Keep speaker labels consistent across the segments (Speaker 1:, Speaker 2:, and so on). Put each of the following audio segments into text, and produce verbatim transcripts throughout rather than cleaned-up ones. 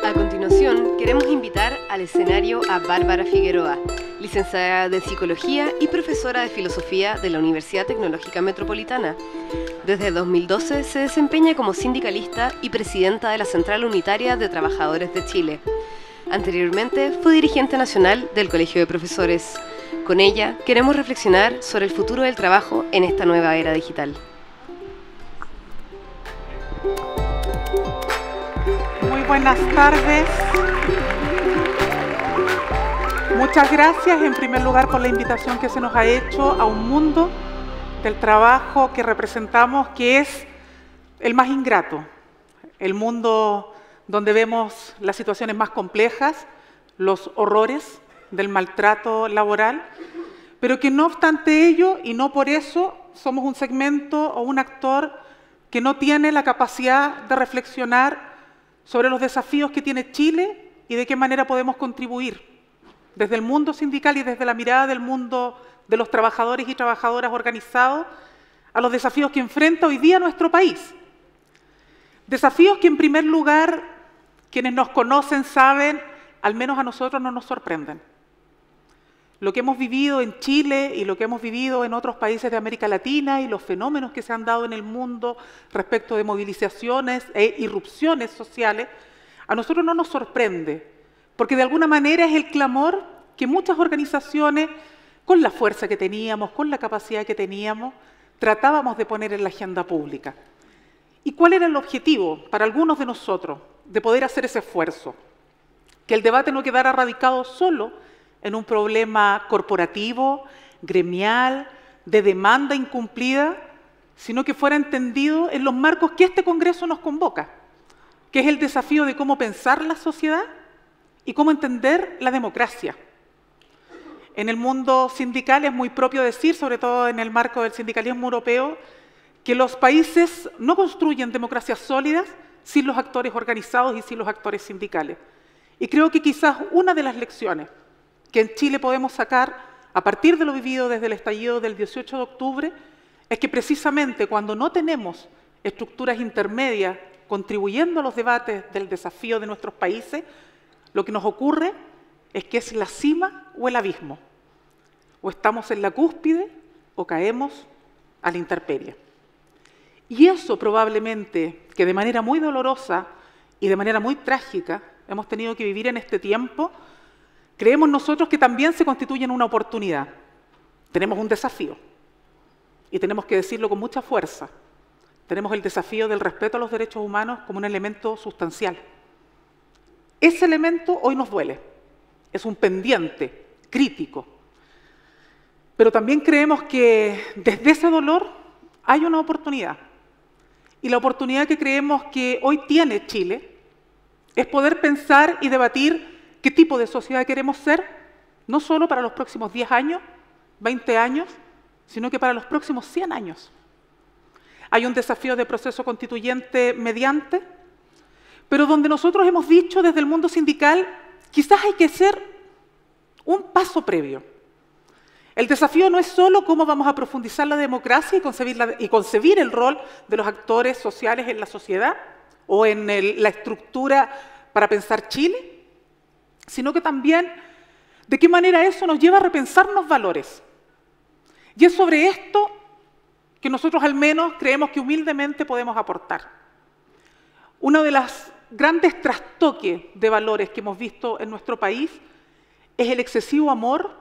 Speaker 1: A continuación, queremos invitar al escenario a Bárbara Figueroa, licenciada de Psicología y profesora de Filosofía de la Universidad Tecnológica Metropolitana. Desde dos mil doce se desempeña como sindicalista y presidenta de la Central Unitaria de Trabajadores de Chile. Anteriormente fue dirigente nacional del Colegio de Profesores. Con ella queremos reflexionar sobre el futuro del trabajo en esta nueva era digital.
Speaker 2: Muy buenas tardes. Muchas gracias en primer lugar por la invitación que se nos ha hecho a un mundo del trabajo que representamos, que es el más ingrato, el mundo donde vemos las situaciones más complejas, los horrores del maltrato laboral, pero que no obstante ello y no por eso somos un segmento o un actor que no tiene la capacidad de reflexionar sobre los desafíos que tiene Chile y de qué manera podemos contribuir desde el mundo sindical y desde la mirada del mundo de los trabajadores y trabajadoras organizados a los desafíos que enfrenta hoy día nuestro país. Desafíos que en primer lugar, quienes nos conocen saben, al menos a nosotros no nos sorprenden. Lo que hemos vivido en Chile y lo que hemos vivido en otros países de América Latina y los fenómenos que se han dado en el mundo respecto de movilizaciones e irrupciones sociales, a nosotros no nos sorprende, porque de alguna manera es el clamor que muchas organizaciones, con la fuerza que teníamos, con la capacidad que teníamos, tratábamos de poner en la agenda pública. ¿Y cuál era el objetivo para algunos de nosotros de poder hacer ese esfuerzo? Que el debate no quedara radicado solo en un problema corporativo, gremial, de demanda incumplida, sino que fuera entendido en los marcos que este Congreso nos convoca, que es el desafío de cómo pensar la sociedad y cómo entender la democracia. En el mundo sindical es muy propio decir, sobre todo en el marco del sindicalismo europeo, que los países no construyen democracias sólidas sin los actores organizados y sin los actores sindicales. Y creo que quizás una de las lecciones que en Chile podemos sacar a partir de lo vivido desde el estallido del dieciocho de octubre es que precisamente cuando no tenemos estructuras intermedias contribuyendo a los debates del desafío de nuestros países, lo que nos ocurre es que es la cima o el abismo. O estamos en la cúspide o caemos a la intemperie. Y eso probablemente, que de manera muy dolorosa y de manera muy trágica hemos tenido que vivir en este tiempo, creemos nosotros que también se constituye en una oportunidad. Tenemos un desafío y tenemos que decirlo con mucha fuerza. Tenemos el desafío del respeto a los derechos humanos como un elemento sustancial. Ese elemento hoy nos duele, es un pendiente crítico. Pero también creemos que desde ese dolor hay una oportunidad. Y la oportunidad que creemos que hoy tiene Chile es poder pensar y debatir qué tipo de sociedad queremos ser, no solo para los próximos diez años, veinte años, sino que para los próximos cien años. Hay un desafío de proceso constituyente mediante, pero donde nosotros hemos dicho desde el mundo sindical, quizás hay que hacer un paso previo. El desafío no es solo cómo vamos a profundizar la democracia y concebir, la, y concebir el rol de los actores sociales en la sociedad o en el, la estructura para pensar Chile, sino que también de qué manera eso nos lleva a repensarnos valores. Y es sobre esto que nosotros al menos creemos que humildemente podemos aportar. Uno de los grandes trastoques de valores que hemos visto en nuestro país es el excesivo amor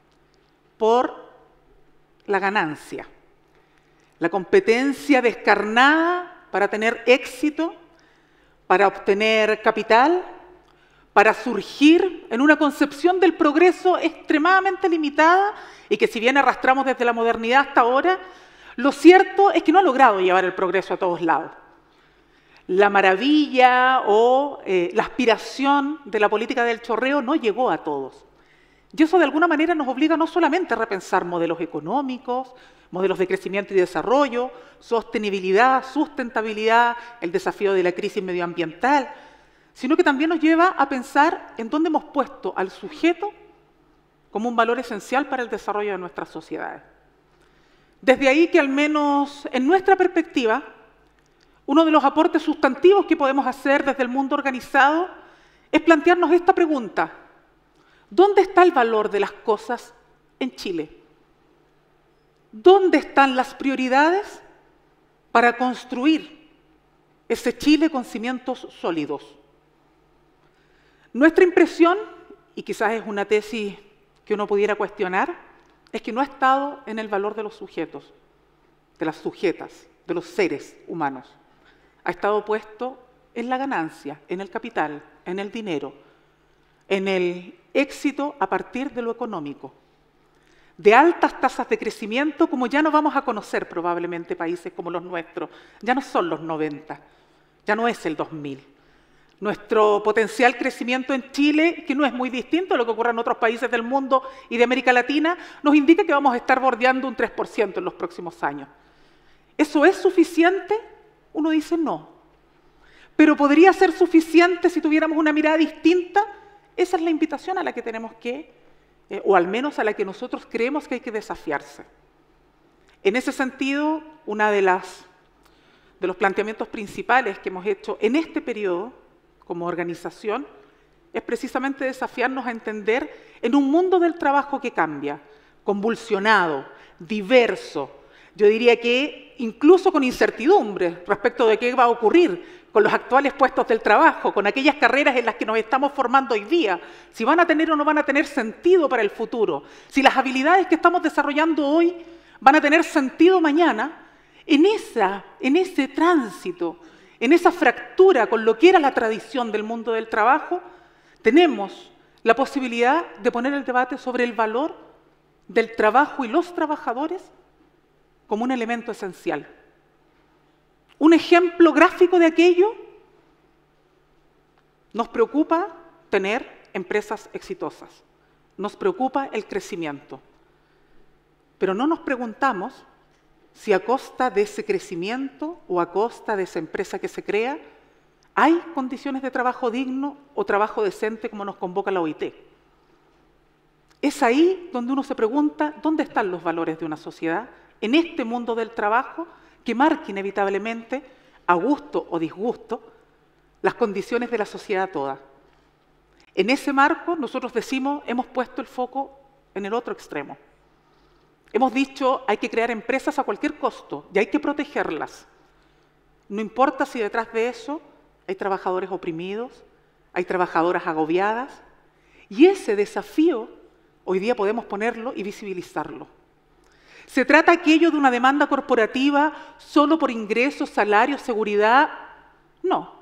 Speaker 2: por la ganancia, la competencia descarnada para tener éxito, para obtener capital, para surgir en una concepción del progreso extremadamente limitada y que si bien arrastramos desde la modernidad hasta ahora, lo cierto es que no ha logrado llevar el progreso a todos lados. La maravilla o eh, la aspiración de la política del chorreo no llegó a todos. Y eso de alguna manera nos obliga no solamente a repensar modelos económicos, modelos de crecimiento y desarrollo, sostenibilidad, sustentabilidad, el desafío de la crisis medioambiental, sino que también nos lleva a pensar en dónde hemos puesto al sujeto como un valor esencial para el desarrollo de nuestras sociedades. Desde ahí que al menos en nuestra perspectiva, uno de los aportes sustantivos que podemos hacer desde el mundo organizado es plantearnos esta pregunta: ¿dónde está el valor de las cosas en Chile? ¿Dónde están las prioridades para construir ese Chile con cimientos sólidos? Nuestra impresión, y quizás es una tesis que uno pudiera cuestionar, es que no ha estado en el valor de los sujetos, de las sujetas, de los seres humanos. Ha estado puesto en la ganancia, en el capital, en el dinero, en el éxito a partir de lo económico, de altas tasas de crecimiento como ya no vamos a conocer probablemente países como los nuestros. Ya no son los noventa, ya no es el dos mil. Nuestro potencial crecimiento en Chile, que no es muy distinto a lo que ocurre en otros países del mundo y de América Latina, nos indica que vamos a estar bordeando un tres por ciento en los próximos años. ¿Eso es suficiente? Uno dice no. Pero podría ser suficiente si tuviéramos una mirada distinta. Esa es la invitación a la que tenemos que, eh, o al menos a la que nosotros creemos que hay que desafiarse. En ese sentido, uno de, las, de los planteamientos principales que hemos hecho en este periodo como organización es precisamente desafiarnos a entender en un mundo del trabajo que cambia, convulsionado, diverso, yo diría que incluso con incertidumbre respecto de qué va a ocurrir con los actuales puestos del trabajo, con aquellas carreras en las que nos estamos formando hoy día, si van a tener o no van a tener sentido para el futuro, si las habilidades que estamos desarrollando hoy van a tener sentido mañana. En, esa, en ese tránsito, en esa fractura con lo que era la tradición del mundo del trabajo, tenemos la posibilidad de poner el debate sobre el valor del trabajo y los trabajadores como un elemento esencial. Un ejemplo gráfico de aquello: nos preocupa tener empresas exitosas, nos preocupa el crecimiento, pero no nos preguntamos si a costa de ese crecimiento o a costa de esa empresa que se crea hay condiciones de trabajo digno o trabajo decente como nos convoca la O I T. Es ahí donde uno se pregunta dónde están los valores de una sociedad en este mundo del trabajo que marca inevitablemente, a gusto o disgusto, las condiciones de la sociedad toda. En ese marco nosotros decimos, hemos puesto el foco en el otro extremo. Hemos dicho, hay que crear empresas a cualquier costo y hay que protegerlas. No importa si detrás de eso hay trabajadores oprimidos, hay trabajadoras agobiadas, y ese desafío hoy día podemos ponerlo y visibilizarlo. ¿Se trata aquello de una demanda corporativa solo por ingresos, salarios, seguridad? No.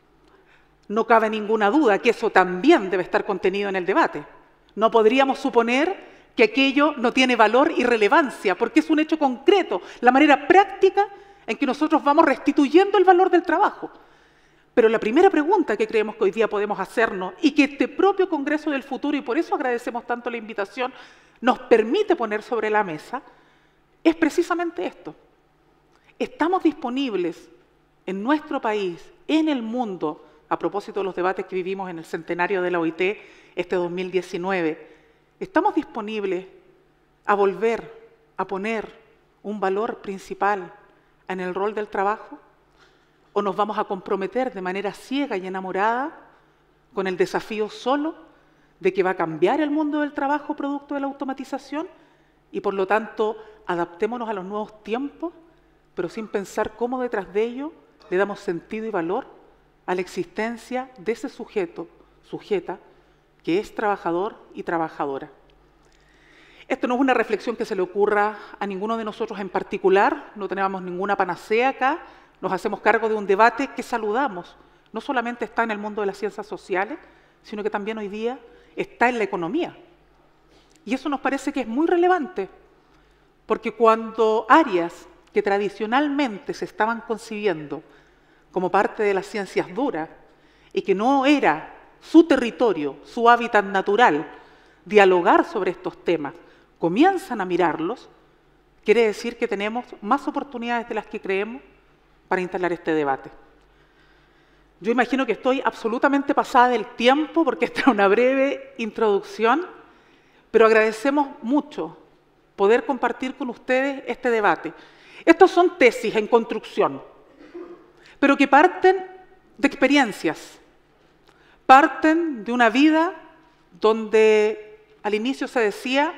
Speaker 2: No cabe ninguna duda que eso también debe estar contenido en el debate. No podríamos suponer que aquello no tiene valor y relevancia, porque es un hecho concreto, la manera práctica en que nosotros vamos restituyendo el valor del trabajo. Pero la primera pregunta que creemos que hoy día podemos hacernos y que este propio Congreso del Futuro, y por eso agradecemos tanto la invitación, nos permite poner sobre la mesa, es precisamente esto. ¿Estamos disponibles en nuestro país, en el mundo, a propósito de los debates que vivimos en el centenario de la O I T este dos mil diecinueve, estamos disponibles a volver a poner un valor principal en el rol del trabajo? ¿O nos vamos a comprometer de manera ciega y enamorada con el desafío solo de que va a cambiar el mundo del trabajo producto de la automatización y por lo tanto adaptémonos a los nuevos tiempos, pero sin pensar cómo detrás de ello le damos sentido y valor a la existencia de ese sujeto, sujeta, que es trabajador y trabajadora? Esto no es una reflexión que se le ocurra a ninguno de nosotros en particular, no tenemos ninguna panacea acá, nos hacemos cargo de un debate que saludamos. No solamente está en el mundo de las ciencias sociales, sino que también hoy día está en la economía. Y eso nos parece que es muy relevante, porque cuando áreas que tradicionalmente se estaban concibiendo como parte de las ciencias duras y que no era su territorio, su hábitat natural, dialogar sobre estos temas, comienzan a mirarlos, quiere decir que tenemos más oportunidades de las que creemos para instalar este debate. Yo imagino que estoy absolutamente pasada del tiempo porque esta es una breve introducción, pero agradecemos mucho poder compartir con ustedes este debate. Estos son tesis en construcción, pero que parten de experiencias, parten de una vida donde al inicio se decía,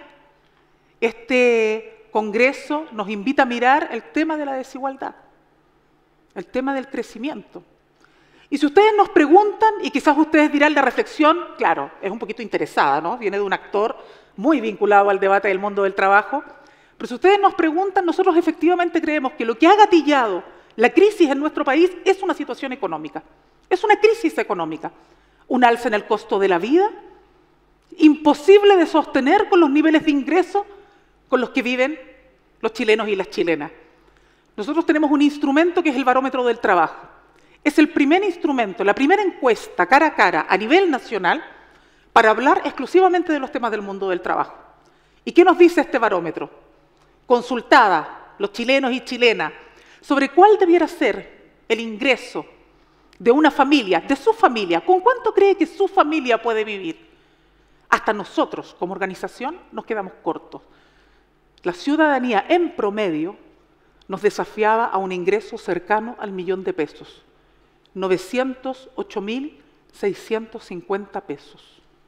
Speaker 2: este Congreso nos invita a mirar el tema de la desigualdad, el tema del crecimiento. Y si ustedes nos preguntan, y quizás ustedes dirán la reflexión, claro, es un poquito interesada, ¿no? Viene de un actor muy vinculado al debate del mundo del trabajo, pero si ustedes nos preguntan, nosotros efectivamente creemos que lo que ha gatillado la crisis en nuestro país es una situación económica, es una crisis económica, un alza en el costo de la vida, imposible de sostener con los niveles de ingreso con los que viven los chilenos y las chilenas. Nosotros tenemos un instrumento que es el barómetro del trabajo. Es el primer instrumento, la primera encuesta cara a cara a nivel nacional para hablar exclusivamente de los temas del mundo del trabajo. ¿Y qué nos dice este barómetro? Consultada los chilenos y chilenas sobre cuál debiera ser el ingreso de una familia, de su familia, ¿con cuánto cree que su familia puede vivir? Hasta nosotros, como organización, nos quedamos cortos. La ciudadanía, en promedio, nos desafiaba a un ingreso cercano al millón de pesos. novecientos ocho mil seiscientos cincuenta pesos.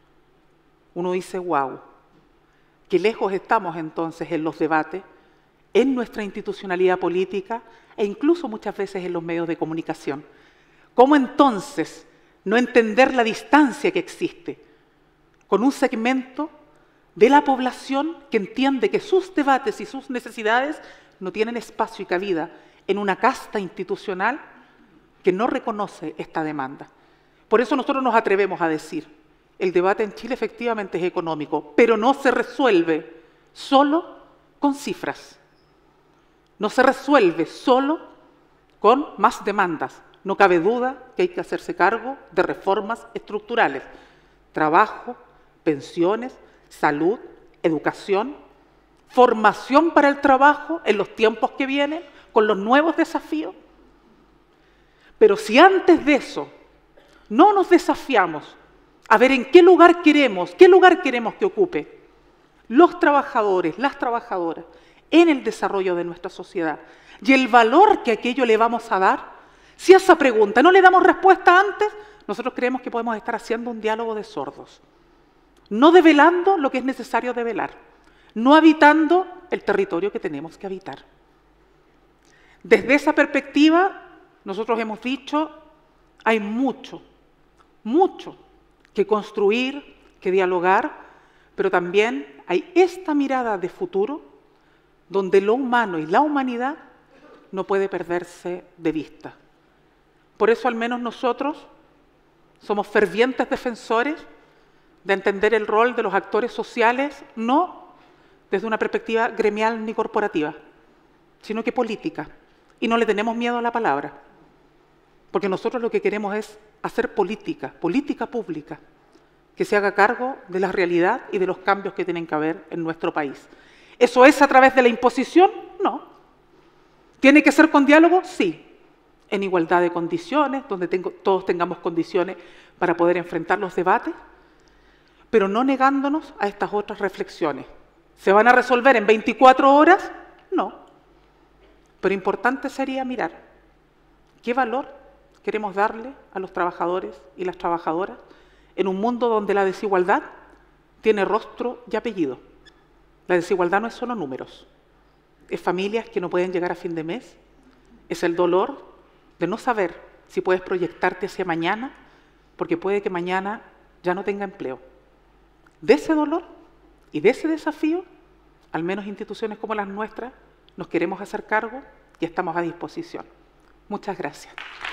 Speaker 2: Uno dice, wow, qué lejos estamos entonces en los debates, en nuestra institucionalidad política e incluso muchas veces en los medios de comunicación. ¿Cómo entonces no entender la distancia que existe con un segmento de la población que entiende que sus debates y sus necesidades no tienen espacio y cabida en una casta institucional que no reconoce esta demanda? Por eso nosotros nos atrevemos a decir, el debate en Chile efectivamente es económico, pero no se resuelve solo con cifras. No se resuelve solo con más demandas. No cabe duda que hay que hacerse cargo de reformas estructurales. Trabajo, pensiones, salud, educación, formación para el trabajo en los tiempos que vienen, con los nuevos desafíos. Pero si antes de eso no nos desafiamos a ver en qué lugar queremos, qué lugar queremos que ocupe los trabajadores, las trabajadoras, en el desarrollo de nuestra sociedad, y el valor que a aquello le vamos a dar, si a esa pregunta no le damos respuesta antes, nosotros creemos que podemos estar haciendo un diálogo de sordos, no develando lo que es necesario develar, no habitando el territorio que tenemos que habitar. Desde esa perspectiva, nosotros hemos dicho, hay mucho, mucho que construir, que dialogar, pero también hay esta mirada de futuro donde lo humano y la humanidad no puede perderse de vista. Por eso al menos nosotros somos fervientes defensores de entender el rol de los actores sociales, no desde una perspectiva gremial ni corporativa, sino que política. Y no le tenemos miedo a la palabra, porque nosotros lo que queremos es hacer política, política pública, que se haga cargo de la realidad y de los cambios que tienen que haber en nuestro país. ¿Eso es a través de la imposición? No. ¿Tiene que ser con diálogo? Sí. En igualdad de condiciones, donde tengo, todos tengamos condiciones para poder enfrentar los debates, pero no negándonos a estas otras reflexiones. ¿Se van a resolver en veinticuatro horas? No. Pero importante sería mirar qué valor queremos darle a los trabajadores y las trabajadoras en un mundo donde la desigualdad tiene rostro y apellido. La desigualdad no es solo números, es familias que no pueden llegar a fin de mes, es el dolor de no saber si puedes proyectarte hacia mañana, porque puede que mañana ya no tenga empleo. De ese dolor y de ese desafío, al menos instituciones como las nuestras, nos queremos hacer cargo y estamos a disposición. Muchas gracias.